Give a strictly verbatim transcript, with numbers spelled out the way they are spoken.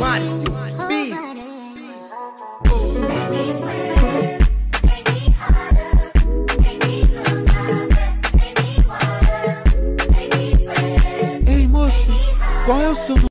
Márcio, Bi. Ei, moço, qual é o seu